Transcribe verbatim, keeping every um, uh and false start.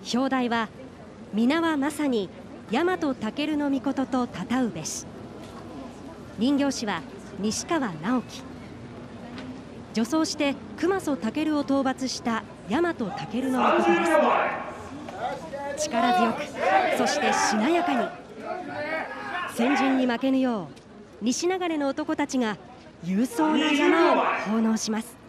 表題は皆はまさに大和武尊の命とたたうべし。人形師は西川直樹。女装して熊曽武を討伐した大和武尊の命です。力強く、そしてしなやかに、先人に負けぬよう西流れの男たちが勇壮な山を奉納します。